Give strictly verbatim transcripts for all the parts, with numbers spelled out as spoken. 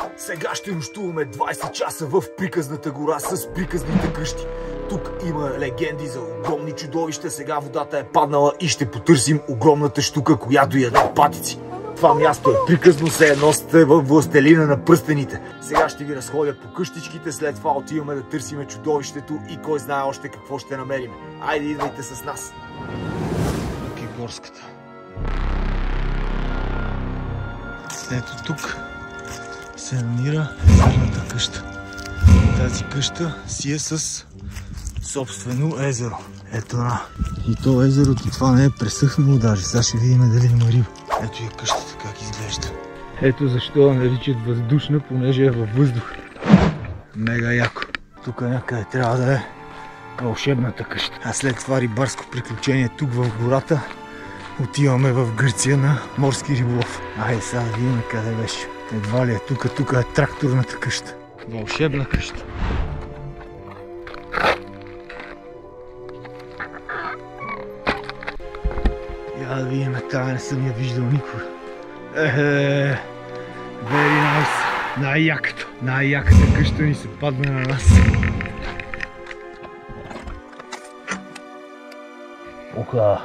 Сега ще нощуваме двайсет часа в приказната гора с приказните къщи. Тук има легенди за огромни чудовища, сега водата е паднала и ще потърсим огромната щука, която яде патици. Това място е приказно, се едно сте във властелина на пръстените. Сега ще ви разходя по къщичките, след това отиваме да търсиме чудовището и кой знае още какво ще намерим. Айде, идвайте с нас! Тук е горската. Ето тук се намира езерната къща. Тази къща си е с собствено езеро. Ето на. И то езерото, това не е пресъхнало даже. Сега ще видим дали има риба. Ето и къщата как изглежда. Ето защо я наричат въздушна, понеже е във въздух. Мега яко. Тук някъде трябва да е вълшебната къща. А след това рибарско приключение тук в гората отиваме в Гърция на морски риболов. Айде сега да видим къде беше. Едва ли е тук, тук е тракторната къща. Вълшебна къща. Я да видим, тая не съм я виждал никога. Ехе, very nice. Най-яката, най-яката къща ни се падна на нас. Оха.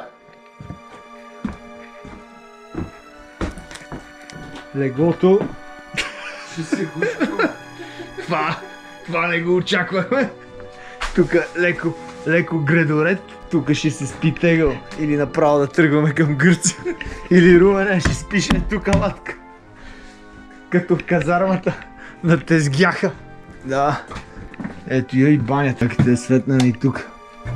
Леглото. Ще се гушко. Това, това не го очаквахме. Тук леко, леко гредоред. Тук ще се спи тегъл. Или направо да тръгваме към Гърция. Или Румене ще спише тук матка. Като в казармата на Тезгяха. Да. Ето я и банята, като е светнана и тук.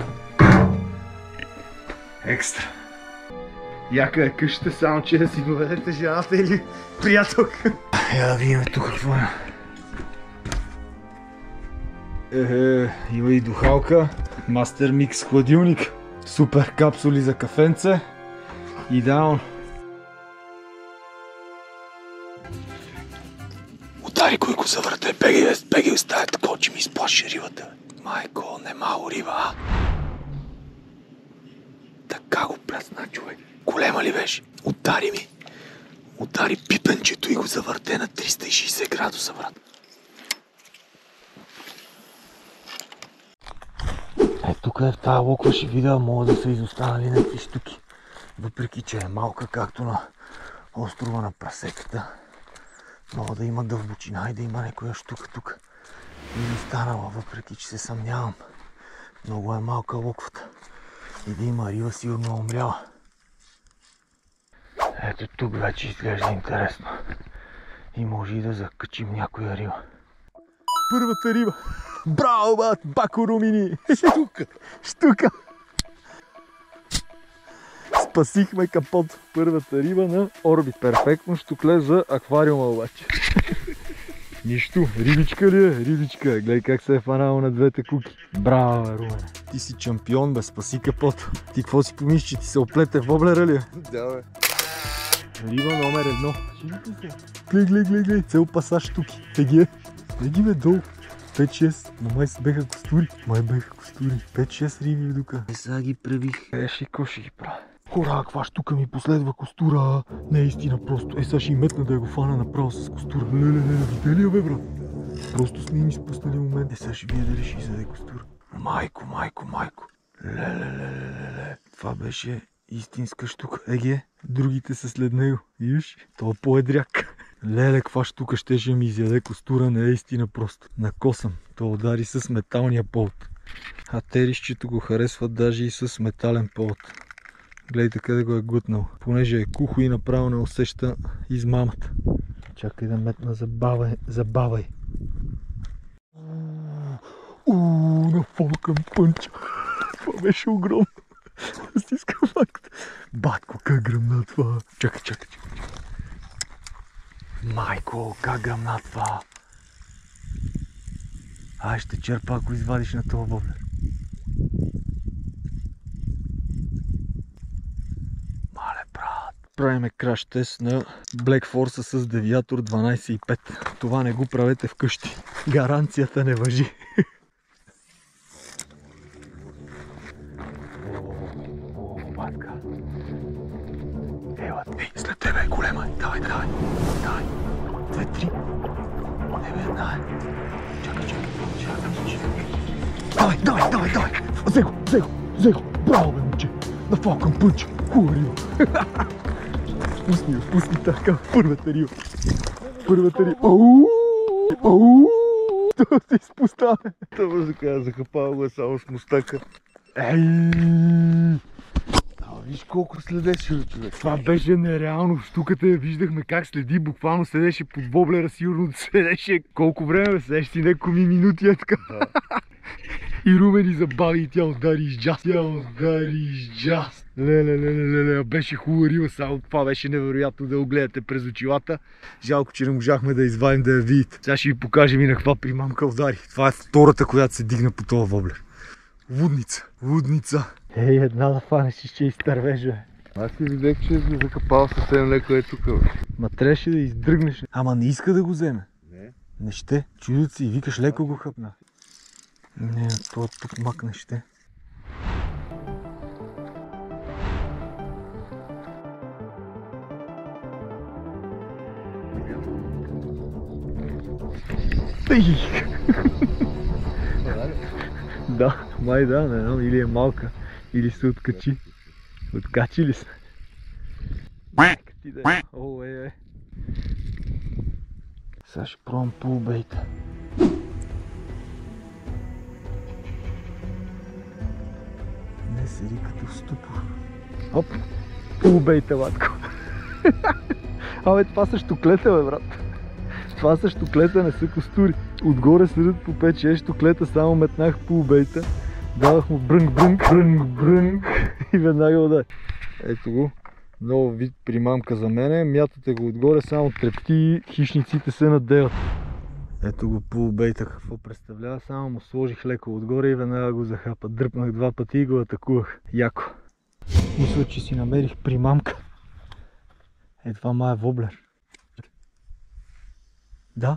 Екстра. Яка е къщата, само че да си доведете жената или приятелка. Я да видим тук какво е. Ехе, има и духалка. Мастер Микс хладилник. Супер капсули за кафенце. Идеално. Удари кой го завърте, бегай, бегай оставя такова, че ми изплаши рибата. Майко, не мало риба, а? Така го плясна човек. Голема ли беше? Удари ми. Удари пипенчето и го завърте на триста и шейсет градуса, брат. Е, тук е в тази локва ще видя, могат да са изостанали някакви штуки. Въпреки, че е малка, както на острова на прасетата. Мога да има дълбочина и да има някоя штука тук. Изостанала, въпреки, че се съмнявам. Много е малка локвата. И да има риба сигурно умряла. Ето тук вече изглежда интересно. И може и да закачим някоя риба. Първата риба! Браво, бат! Бако Румини! Штука! Штука! Спасихме капот. Първата риба на Орбит. Перфектно щукле за аквариума обаче. Нищо. Рибичка ли е? Рибичка. Гледай как се е фанало на двете куки. Браво, Румене. Ти си чампион, бе. Спаси капото. Ти какво си помислиш, че ти се оплете в воблера ли? Да, бе. Риба номер едно. Гледай, гледай, гледай, гледай. Цел пасаж штуки. Теги е. Теги бе долу. пет шест. Но май се беха костури. Май беха костури. пет шест риби вдука. Е, сега ги пребих. Е, ще ко ще ги правя. Хора, каква штука ми последва костура. Не е истина просто. Е, сега ще и метна да я го фана направо с костура. Леле, леле, видели я, бе, брат? Просто сме ми спуснали момент. Е, сега ще видя дали ще изяде костура. Майко, майко, майко. Леле, леле, леле. Това беше истинска штука. Еге, другите са след него. Виж, това е по-едряк. Леле, каква штука щеше ми изяде костура. Не е истина просто. Накосам. То удари с металния повод. А терището го харесват даже и с метален повод. Гледайте къде го е гутнал. Понеже е кухо и направо не усеща измамата. Чакай да метна, забавай, забавай. Ууу, на фолкън пънча. Това беше огромно. Стискам факт. Батко, как гръмна това. Чакай, чакай, чакай. Майко, как гръмна това. Ай, ще черпа, ако извадиш на това воблер. Правиме краш тест на Black Force с девиатор дванайсет и пет. Това не го правете вкъщи. Гаранцията не важи. О, батка. Ела, ей, след тебе е голема. Давай, давай, давай. Две, три. давай. Чакай, чакай, чакай, чакай. Давай, давай, давай, давай. Взе го, взе го, взе го. Браво, бе, момче. На фалкън пънч. Хубава риба. Пусни го, пусни така. Първата риба. Първата риба. Оу! Оу! Това се изпустава. Това може да кажа, захапава го е само с мустака. Ей! А, виж колко следеше, човек. Това беше нереално. Штуката я виждахме как следи. Буквално седеше под воблера, сигурно седеше колко време, седеше си няколко ми минути е така. Да. И Румен ни забави и тя удари изджаст. Тя удари изджаст. Леле, леле, леле, беше хубава риба, само това беше невероятно да го гледате през очилата. Жалко, че не можахме да извадим да я видите. Сега ще ви покажем и на каква примамка удари. Това е втората, която се дигна по този воблер. Лудница, лудница. Ей, една да фанеш и ще изтървеш, бе. Аз си видях, че го закапал съвсем леко е тук, бе. Ма трябваше да издръгнеш. Ама не иска да го вземе. Не. Не ще. Чудят си и викаш леко го хъпна. Не, това тук мак не ще. Да, май да, не знам, или е малка, или се откачи. Откачи ли се? Ти да е. О, е, е. Сега ще пробвам пулбейта. Не седи като ступор. Оп! Пулбейта, батко. Абе, това са щуклета, бе, брат. Това са щуклета, не са костури. Отгоре седят по пет шест щуклета, само метнах пулбейта. Давах му брънг, брънг, брънг, брънг и веднага удари. Ето го. Много вид примамка за мене. Мятате го отгоре, само трепти и хищниците се надеват. Ето го пулбейта какво представлява. Само му сложих леко отгоре и веднага го захапа. Дръпнах два пъти и го атакувах. Яко. Мисля, че си намерих примамка. Е, това ма е воблер. Да.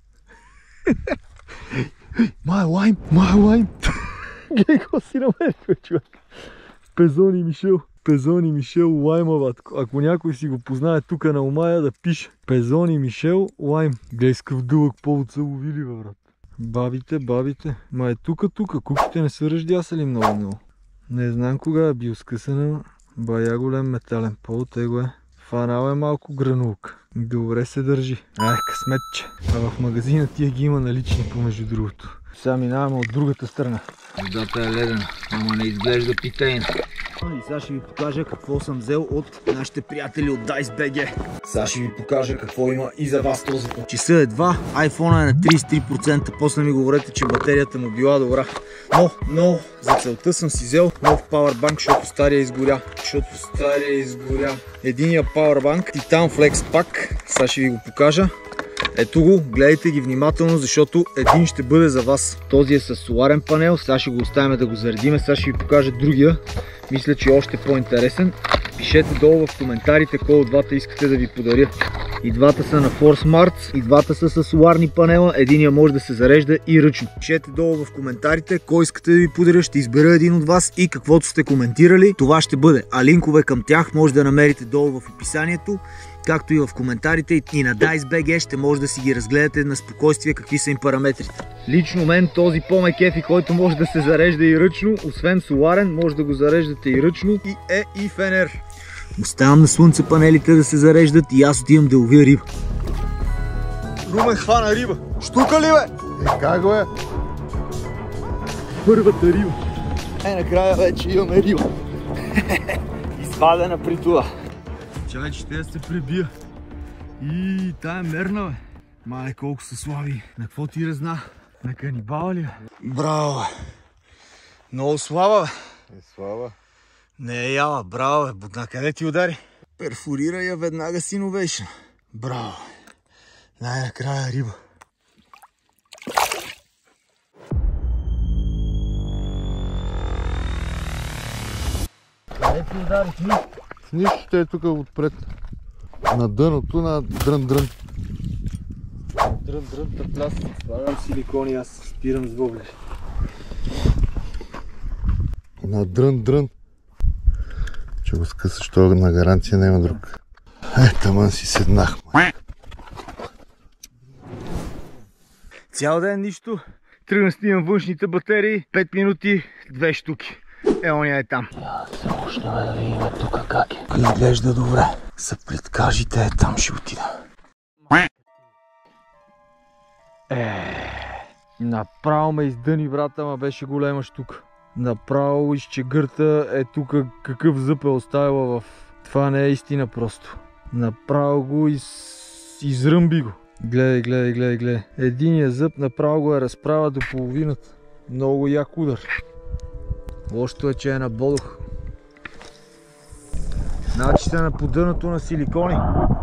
Ма е лайм, ма е лайм. Гледай какво си намерих, човек. Пезони Мишел. Пезони Мишел лайма, батко. Ако някой си го познае тук на Омая, да пише. Пезони Мишел лайм. Гледай с къв дълъг повод са ловили, бе, брат. Бабите, бабите. Ма е тука, тука. Куките не са ръждясали много много. Не знам кога е бил скъсана. Бая голям метален повод, его е. Фанал е малко гранулка. Добре се държи. Ай, късметче. А в магазина тия ги има налични, помежду другото. Сега минаваме от другата страна. Водата е ледена, ама не изглежда питейна. И сега ще ви покажа какво съм взел от нашите приятели от Дайс би джи. Сега ще ви покажа какво има и за вас този път. Часа едва, айфона е на трийсет и три процента, после ми говорете, че батерията му била добра. Но, но, за целта съм си взел нов пауърбанк, защото стария изгоря. Защото стария изгоря. Единия пауърбанк, Titan Flex Pack, сега ще ви го покажа. Ето го, гледайте ги внимателно, защото един ще бъде за вас. Този е с соларен панел, сега ще го оставим да го заредиме, сега ще ви покажа другия. Мисля, че е още по-интересен. Пишете долу в коментарите кой от двата искате да ви подаря. И двата са на ForceMart, и двата са с соларни панела, единия може да се зарежда и ръчно. Пишете долу в коментарите кой искате да ви подаря, ще избера един от вас и каквото сте коментирали, това ще бъде. А линкове към тях може да намерите долу в описанието, както и в коментарите, и на Дайс би джи ще може да си ги разгледате на спокойствие какви са им параметрите. Лично мен този по-ме кефи, който може да се зарежда и ръчно, освен соларен, може да го зареждате и ръчно, и е и фенер. Оставям на слънце панелите да се зареждат и аз отивам да ловя риба. Румен хвана риба. Штука ли, бе? Е, как го е? Първата риба. Е, накрая вече имаме риба. Извадена при това. Чакай, че ще се прибия. И тая мерна, бе. Мале, колко са слаби. На какво ти разна? На канибала ли, бе? Браво, бе. Много слаба, бе. Е, слава. Не е яла, браво, бе. На къде ти удари? Перфорира я веднага с Innovation. Браво. Най-накрая риба. Къде ти удари? С нищо ще е тук отпред. На дъното, на дрън-дрън. Дрън-дрън, тъпляс. Слагам силикон и аз спирам с воблер. На дрън-дрън. Че го скъсаш, това на гаранция няма друг. Е, таман си седнах. Цял ден нищо. Тръгна снимам външните батерии. пет минути, две штуки. Е, оня е там. Я да се ушнем да видим тук как е. Изглежда добре. Са предкажите, е там ще отида. Е, направо ме издъни, брата, ма беше голема штука. Направо изчегърта е тук какъв зъб е оставила в... Това не е истина просто. Направо го из... изръмби го. Гледай, гледай, гледай, гледай. Единия зъб направо го е разправя до половината. Много як удар. Лошото е, че е на бодох. Значи сте на поддъното на силикони.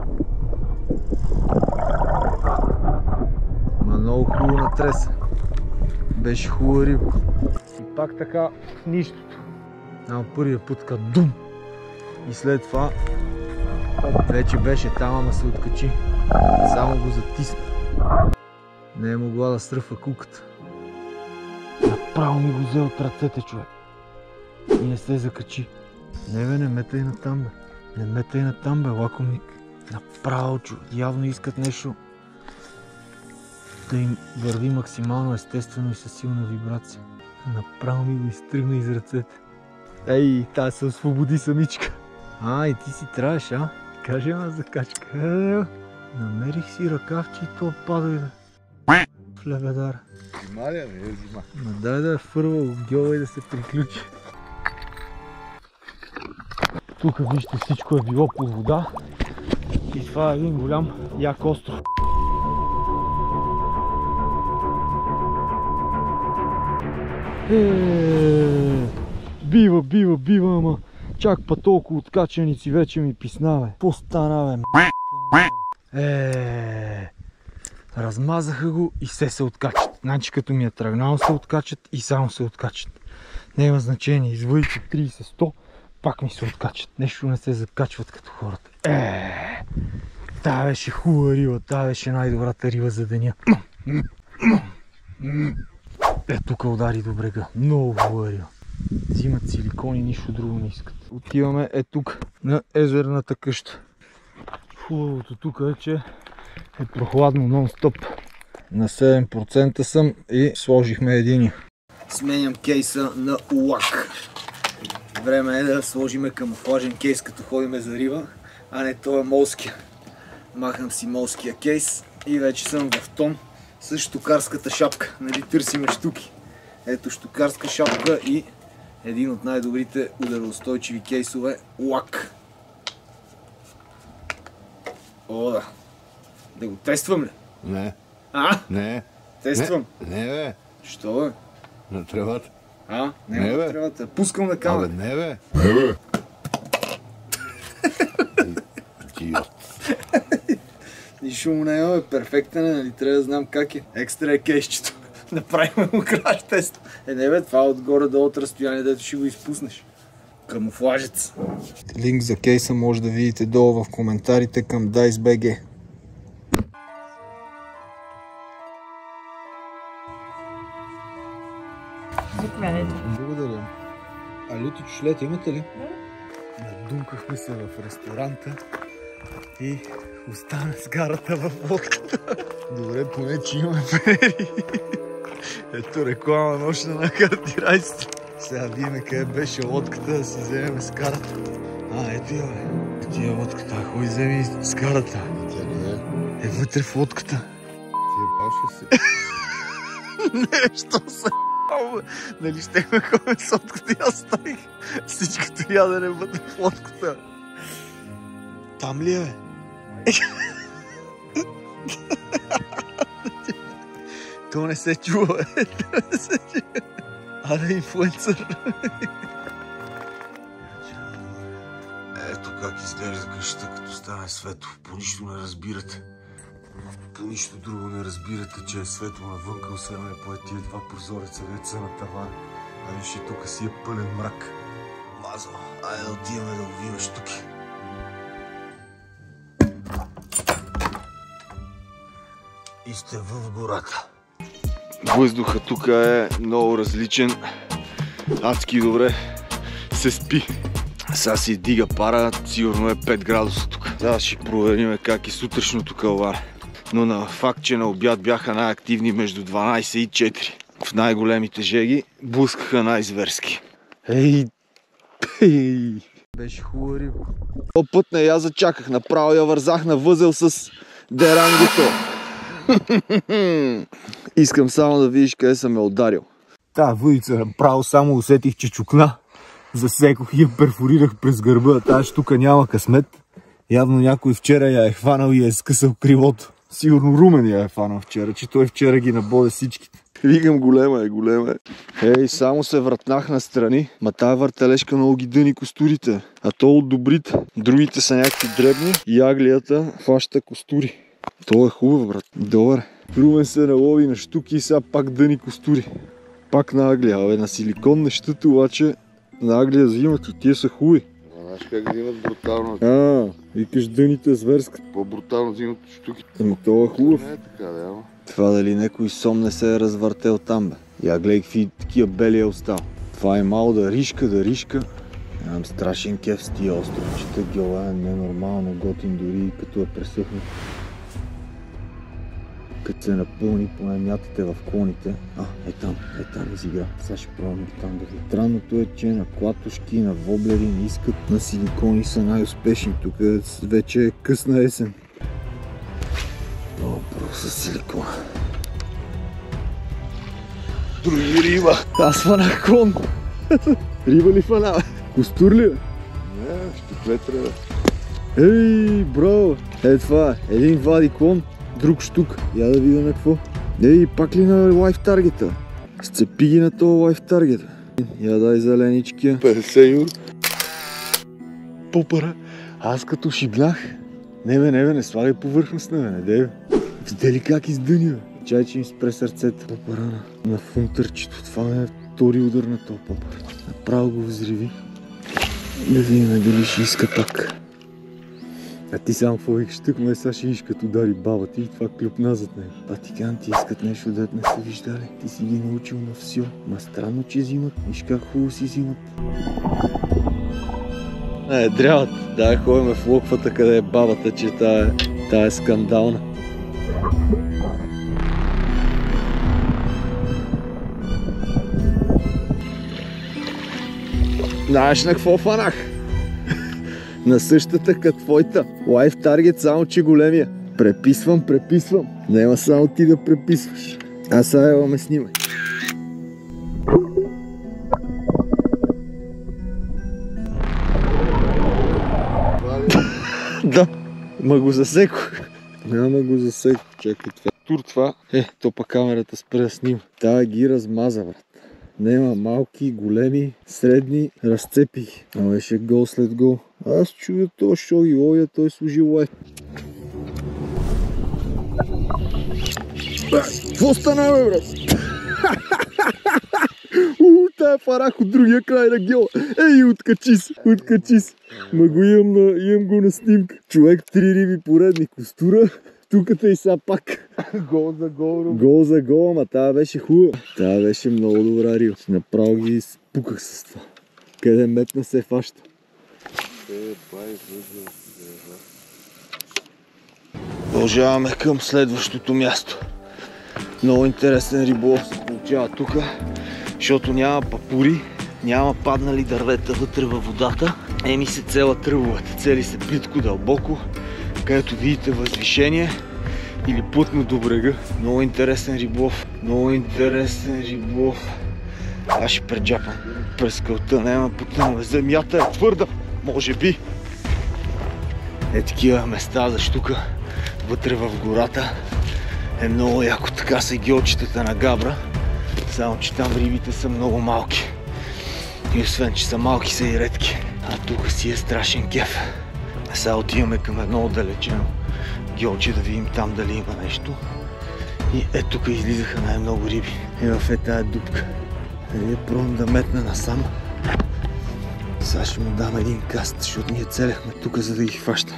Ма много хубаво натреса. Беше хубава риба. И пак така в нищото. Ама първия път като дум. И след това вече беше там, ама се откачи. Само го затисна. Не е могла да сръфа куката. Направо ми го взе от ръцете, човек. И не се закачи. Не бе, не метай натам, бе. Не метай натам, бе, лакомник. Направо, човек. Явно искат нещо да им върви максимално естествено и със силна вибрация. Направо ми го изтръгна из ръцете. Ей, та се освободи самичка. А, и ти си трябваш, а? Кажи ма за качка. Е, намерих си ръкавче и то падай, бе. В лебедара. Зима ли, бе? Е зима. Ма дай да е фърва огьола и да се приключи. Тук вижте, всичко е било под вода. И това е един голям як остров. Еее, бива, бива, бива, ама чак па толкова откачаници вече ми писна, бе. Какво стана, бе? Еее, размазаха го и все се откачат. Значи като ми е тръгнало се откачат и само се откачат. Не има значение, извъйте трийсет сто, пак ми се откачат. Нещо не се закачват като хората. Еее, тая беше хубава риба, тая беше най-добрата риба за деня. Е, тук удари до брега. Много хубава риба. Взимат силикони, нищо друго не искат. Отиваме е тук, на езерната къща. Хубавото тук е, че е прохладно нон-стоп. На седем процента съм и сложихме единия. Сменям кейса на улак. Време е да сложиме камуфлажен кейс, като ходиме за риба, а не това молския. Махам си молския кейс и вече съм в тон с щукарската шапка. Нали, търсиме щуки. Ето щукарска шапка и един от най-добрите удароустойчиви кейсове — улак. О, да. Да го тествам ли? Не. А? Не. Тествам. Не, не, бе. Що, бе? На тревата. А? Не, Не, на бе. тревата. Пускам на камера. Абе, не, бе. Не, бе. Идиот. Нищо му не е, бе. Перфектен е, нали? Трябва да знам как е. Екстра е кейсчето. Направим му краш тест. Е, не, бе, това отгоре долу от разстояние, дето ще го изпуснеш. Камуфлажец. Линк за кейса може да видите долу в коментарите към Дайс би джи. Заповядайте. Благодаря. А люти чушлет имате ли? Да. Надумкахме се в ресторанта и остана сгарата във водката. Добре, поне че имаме фенери. Ето реклама нощна на картирайство. Сега видим къде беше лодката, да си вземем скарата. А, ето я, бе. Ето я лодката. Ходи вземи скарата. Тя не е. Е вътре в лодката. Ти е баш ли си? Нещо се бе. Нали ще ме ходим с лодката и аз ставих всичкото ядене вътре в лодката. Там ли е, бе? То не се чува, бе. То не се чува. Аре, инфлуенсър. Ето как изглежда къщата, като стане светло. По нищо не разбирате. По нищо друго не разбирате, че е светло навънка, освен е по тия два прозореца, деца на тавана. А виж и тук си е пълен мрак. Лазо, айде да отиваме да ловим щуки. И сте в гората. Въздухът тук е много различен. Адски добре се спи. Сега си дига пара, сигурно е пет градуса тук. Сега ще проверим как и сутрешното калвар. но на факт, че на обяд бяха най-активни между дванайсет и четири. В най-големите жеги блъскаха най-зверски. Ей, ей! Беше хубава риба. Този път не я зачаках, направо я вързах на възел с дерангото. Искам само да видиш къде съм я ударил. Та въдица направо само усетих, че чукна. Засекох и я перфорирах през гърба. Тая штука няма късмет. Явно някой вчера я е хванал и я е скъсал кривото. Сигурно Румен я е хванал вчера, че той вчера ги набоде всичките. Викам, голема е, голема е. Ей, само се вратнах настрани. Ма тая въртележка много ги дъни костурите. А то от добрите. Другите са някакви дребни и аглията хваща костури. То е хубаво, брат. Добре. Румен се налови на щуки и сега пак дъни костури. Пак на аглия. Абе, на силикон нещата, обаче на аглия взимат и тия са хубави. Знаеш как взимат брутално? А, викаш дъните зверска. По-брутално взимат штуките. Ами то е хубав. Не е така, да, ама. Това дали някой сом не се е развъртел там, бе. Я гледай какви такива бели е остал. Това е мало да ришка, да ришка. Имам страшен кеф с тия островчета. Гьола е ненормално готин, дори и като е пресъхнат. Като се напълни, поне мятате в клоните. А, е там, е там изигра. Сега ще пробвам и там да ви. Странното е, че на клатушки, на воблери не искат. На силикони са най-успешни. Тук вече е късна есен. Много първо с силикона. Други риба. Аз фанах клон. Риба ли фана? Костур ли? Не, щуклетра, бе. Ей, бро! Е това, един вади клон, друг штук. Я да видя на какво. Ей, пак ли на лайф таргета? Сцепи ги на този лайф таргет. Я дай зеленичкия. петдесет юр. Попара. Аз като шибнах. Не бе, не бе, не слагай повърхност, не бе, не дей бе. Видя ли как издъни, бе? Чай, че ми спре сърцето. Попара на, на фунтърчето. Това е втори удар на този попар. Направо го взриви. Да видим дали ще иска пак. А ти само какво викаш, тък ме сега ще иш като удари баба ти и това клюпна зад него. А ти кан ти искат нещо, дет не са виждали. Ти си ги научил на всё. Ма странно, че взимат. Виж как хубаво си взимат. Е, дряват. Да, ходим в локвата, къде е бабата, че тая, тая е скандална. Знаеш на какво фанах? На същата като твоята. Лайф таргет, само че големия. Преписвам, преписвам. Нема само ти да преписваш. А сега ела ме снимай. Да, ма го засекох. Няма го засекох, чакай това. Тур това. Е, то па камерата спре да снима. Тая ги размаза, брат. Нема малки, големи, средни, разцепи ги. А беше гол след гол. Аз чудя то, шо ги ловя, той служи лайф. Какво стана, бе, брат? Уу, тая фарах от другия край на гела. Ей, откачи се, откачи се. Ма го имам, на, имам го на снимка. Човек, три риби поредни, костура. Туката и сега пак. Гол за гол. Гол за гол, ама тая беше хубава. Тая беше много добра риба. Направо ги спуках с това. Къде метна се фаща. Продължаваме към следващото място. Много интересен риболов се получава тук, защото няма папури, няма паднали дървета вътре във водата. Еми се цела тръбовете, цели се плитко дълбоко, където видите възвишение или плътно до брега. Много интересен риболов, много интересен риболов. Аз ще преджапам през кълта, няма потънва. Земята е твърда, може би. Е такива места за штука вътре в гората. Е много яко, така са и геочетата на Габра. Само че там рибите са много малки. И освен, че са малки, са и редки. А тук си е страшен кеф. А сега отиваме към едно отдалечено геоче да видим там дали има нещо. И е тук излизаха най-много риби. И в е тая дупка. Е пробвам да метна насам. Сега ще му дам един каст, защото ние целяхме тук, за да ги хваща.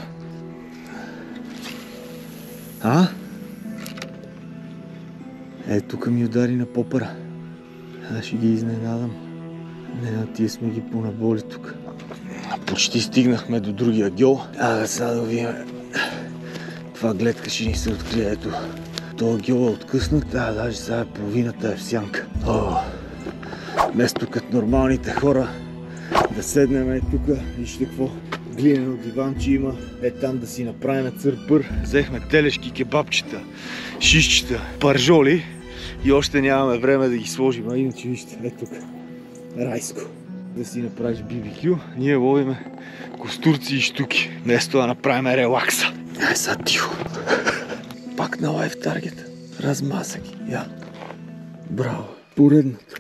А? Е, тук ми удари на попара. Аз ще ги изненадам. Не, на тия сме ги понаболи тук. Почти стигнахме до другия гьол. А, сега да видим каква гледка ще ни се открие. Ето, този гьол е откъснат, а даже сега половината е в сянка. О, вместо като нормалните хора да седнем е тук, вижте какво глинено диванче има, е там да си направим църпър. Взехме телешки, кебабчета, шишчета, паржоли и още нямаме време да ги сложим, а иначе вижте, е тук, райско. Да си направиш би би кю, ние ловиме костурци и щуки, вместо да направим релакса. Ай, сега тихо. Пак на лайф таргет. Размаза ги. Я. Браво. Поредното.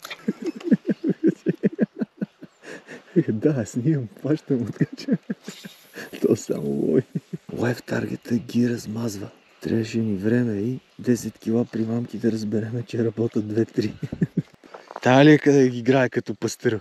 Да, снимам. Плащам откача. То само лови. Лайф таргета ги размазва. Трябваше ни време и десет кила примамки да разбереме, че работят две-три. Тая ли е къде ги играе като пастъра?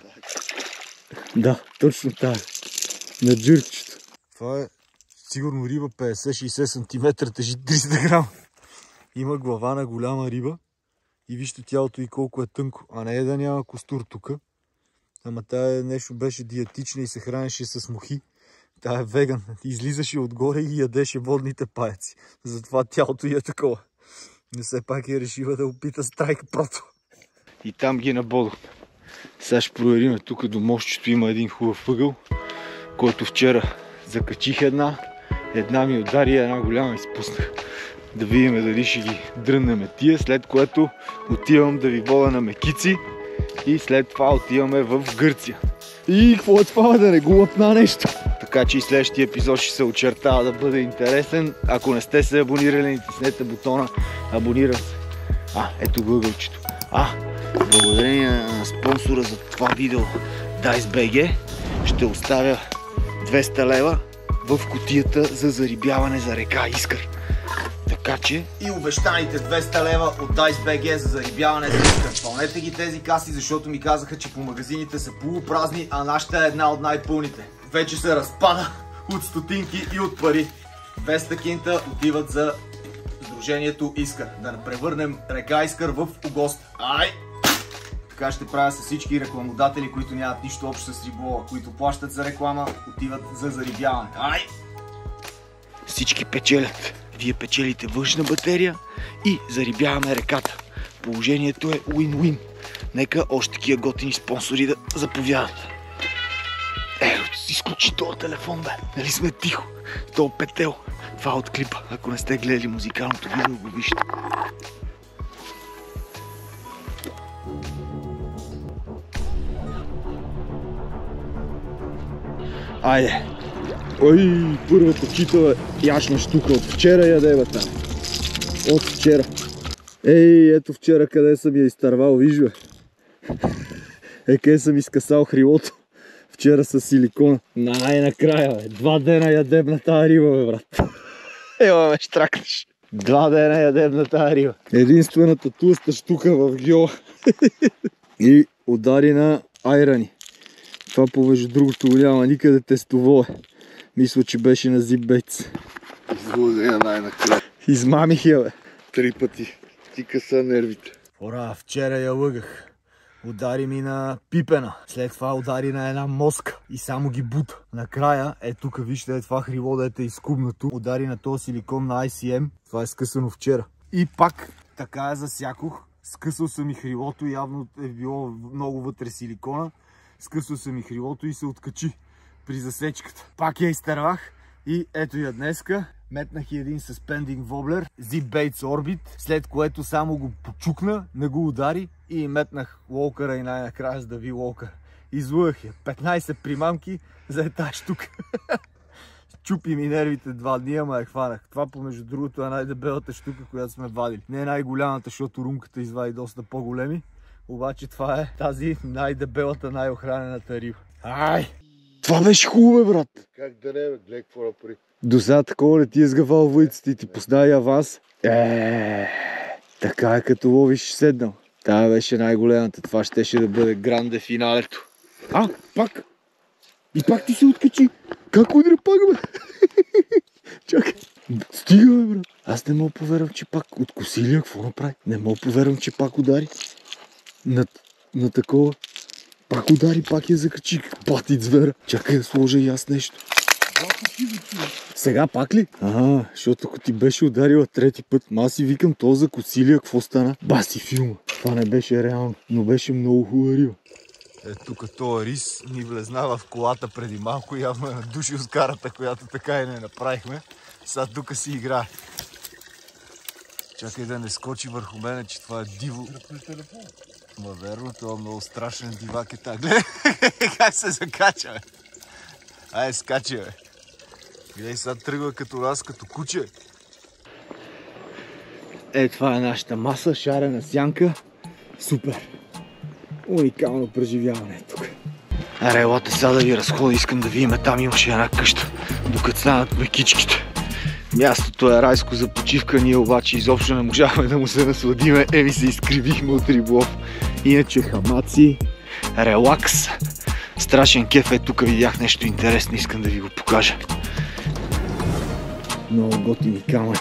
Да, точно тая. На джърчето. Това е сигурно риба петдесет-шейсет сантиметра, тежи триста грама. Има глава на голяма риба и вижте тялото и колко е тънко. А не е да няма костур тук. Ама тая нещо беше диетична и се хранеше с мухи. Тая е веган. Излизаше отгоре и ядеше водните паяци. Затова тялото й е такова. Но все пак е решила да опита страйк прото. И там ги набодох. Сега ще проверим тук до мостчето. Има един хубав ъгъл, който вчера закачих една. Една ми удари и една голяма изпуснах. Да видим дали ще ги дръннем тия, след което отивам да ви вода на Мекици и след това отиваме в Гърция. И какво е това, да не го лъпна нещо? Така че и следващия епизод ще се очертава да бъде интересен. Ако не сте се абонирали, натиснете бутона абонирам се. А, ето гъгълчето. А, благодарение на спонсора за това видео Дайс би джи ще оставя двеста лева в кутията за зарибяване за река Искър. Така че и обещаните двеста лева от Дайс би джи за зарибяване за Искър. Пълнете ги тези каси, защото ми казаха, че по магазините са полупразни, а нашата е една от най-пълните. Вече се разпада от стотинки и от пари. двеста кинта отиват за сдружението Искър. Да не превърнем река Искър в угост. Ай! Така ще правя с всички рекламодатели, които нямат нищо общо с риболова, които плащат за реклама, отиват за зарибяване. Ай! Всички печелят. Вие печелите външна батерия и зарибяваме реката. Положението е уин-уин. Нека още такива готини спонсори да заповядат. Е, изключи този телефон, бе. Нали сме тихо? То петел. Това от клипа. Ако не сте гледали музикалното видео, го вижте. Айде. Ой, първата читава яшна штука. От вчера яде, бе, там. От вчера. Ей, ето вчера къде съм я изтървал, виж, бе. Е, къде съм изкъсал хрилото. Вчера с силикона. Най-накрая, бе. Два дена ядем на тази риба, бе, брат. Ева, ме штракнеш. Два дена ядем на тази риба. Единствената тлъста штука в гьола. И удари на айрани. Това, помежду другото, го няма никъде тестово е. Мисля, че беше на Zip-Baits. Излъгая най-накрая. Измамих я, бе. Три пъти. Ти къса нервите. Ора, вчера я лъгах. Удари ми на пипена. След това удари на една моска. И само ги бута. Накрая, е тук вижте, е това хриво да е изкубнато. Удари на този силикон на ай си ем. Това е скъсано вчера. И пак така я засякох. Скъсал съм и хрилото. Явно е било много вътре силикона. Скъсал съм и хрилото и се откачи при засечката. Пак я изтървах и ето я днеска. Метнах и един suspending воблер, Zip-Baits Orbit, след което само го почукна, не го удари и метнах лоукъра и най-накрая с да ви лоукър. Излъгах я. петнайсет примамки за тази штука. Чупи ми нервите два дни, ама я хванах. Това, помежду другото, е най-дебелата штука, която сме вадили. Не е най-голямата, защото румката извади доста по-големи. Обаче това е тази най-дебелата, най-охранената риба. Ай! Това беше хубаво, брат! Как да не, бе? Гледай какво направи. До сега такова не ти е сгъвал въйцата и ти постави аванс. Еее, така е като ловиш седнал. Тая беше най-големата. Това щеше да бъде гранде финалето. А, пак! И пак ти се откачи! Как удря пак, бе? Чакай! Стига, бе, брат! Аз не мога повярвам, че пак откоси ли, какво направи? Не мога повярвам, че пак удари. На, на такова. Пак удари, пак я закачи. Пати звера. Чакай да сложа и аз нещо. Сега пак ли? Ага, защото ако ти беше ударила трети път, ма аз си викам то за Косилия, какво стана? Баси филма. Това не беше реално, но беше много хубава риба. Е, тук този рис ни влезнава в колата преди малко, явно е надушил с карата, която така и не направихме. Сега тук си играе. Чакай да не скочи върху мене, че това е диво. Ма верно, това е много страшен дивак е так. Гледай как се закача, бе. Ай, скачи, бе. Гледай, сега тръгва като нас, като куче. Е, това е нашата маса, шарена сянка. Супер. Уникално преживяване тук. Аре, елате сега да ви разходя, искам да видим, там имаше една къща, докато станат мекичките. Мястото е райско за почивка, ние обаче изобщо не можахме да му се насладиме, еми се изкривихме от риболов. Иначе хамаци, релакс, страшен кеф. Е, тук видях нещо интересно, искам да ви го покажа. Много готини камъни.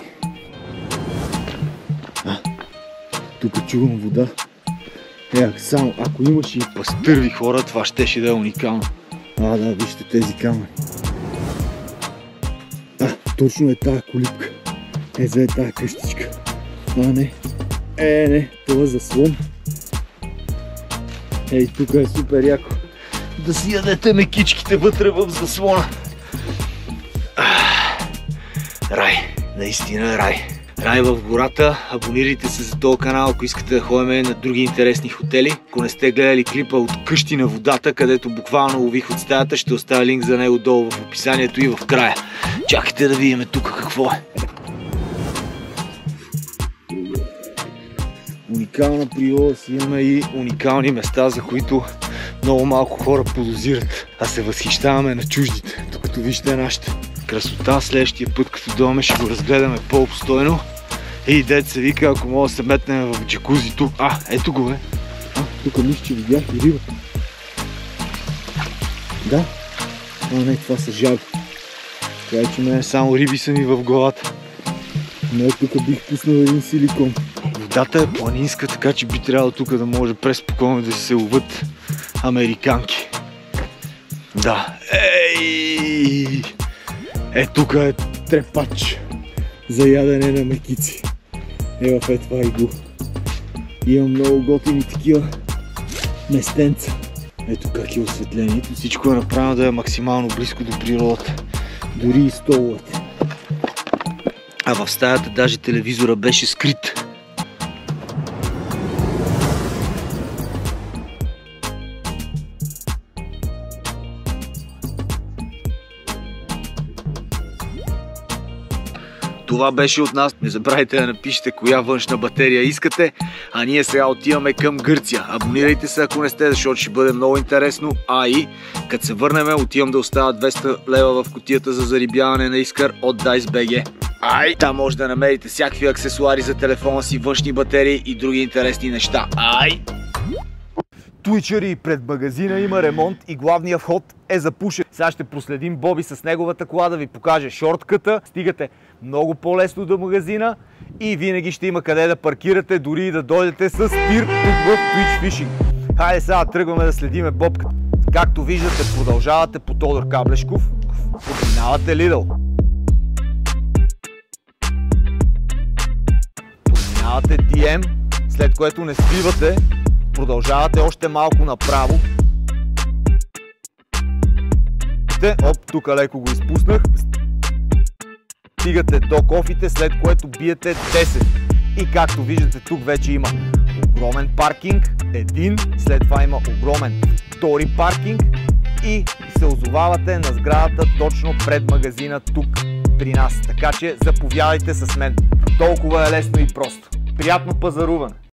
А, тук чувам вода. Е, само ако имаше и пастърви хора, това щеше да е уникално. А, да, вижте тези камъни. А, точно е тая колипка. Е, за е тая къщичка. А, не. Е, не, това е заслон. Ей, тук е супер яко. Да си ядете мекичките вътре в заслона. Рай, наистина рай. Рай в гората. Абонирайте се за този канал, ако искате да ходим на други интересни хотели. Ако не сте гледали клипа от къщи на водата, където буквално лових от стаята, ще оставя линк за него долу в описанието и в края. Чакайте да видим тук какво е. Уникална природа си имаме и уникални места, за които много малко хора подозират, а се възхищаваме на чуждите, докато вижте нашите. Красота, следващия път като дойдем ще го разгледаме по-обстойно. И дет се вика, ако мога да се метнем в джакузито. А, ето го бе. А, тук мисля, че видях и риба. Да. А, не, това са жаби. Така че мене само риби са ми в главата. Но тук бих пуснал един силикон. Водата е планинска, така че би трябвало тук да може преспокойно да се ловят американки. Да. Ей! Е, тук е трепач за ядене на мекици. Е, в е това игло. Имам много готини такива местенца. Ето как е осветлението. Всичко е направено да е максимално близко до природата. Дори и столовете. А в стаята даже телевизора беше скрит. Това беше от нас. Не забравяйте да напишете коя външна батерия искате. А ние сега отиваме към Гърция. Абонирайте се, ако не сте, защото ще бъде много интересно. А и като се върнем, отивам да оставя двеста лева в кутията за зарибяване на Искър от Dice би джи. Ай! Там може да намерите всякакви аксесуари за телефона си, външни батерии и други интересни неща. Ай! Туичери, пред магазина има ремонт и главният вход е запушен. Сега ще проследим Боби с неговата кола да ви покаже шортката. Стигате много по-лесно до магазина и винаги ще има къде да паркирате, дори и да дойдете с тир в Twitch Fishing. Хайде сега тръгваме да следиме Бобката. Както виждате, продължавате по Тодор Каблешков, подминавате Лидъл. Подминавате Ди Ем, след което не свивате. Продължавате още малко направо. Оп, тук леко го изпуснах. Стигате до кофите, след което биете десет. И както виждате, тук вече има огромен паркинг, един, след това има огромен втори паркинг и се озовавате на сградата точно пред магазина тук при нас. Така че заповядайте с мен. Толкова е лесно и просто. Приятно пазаруване!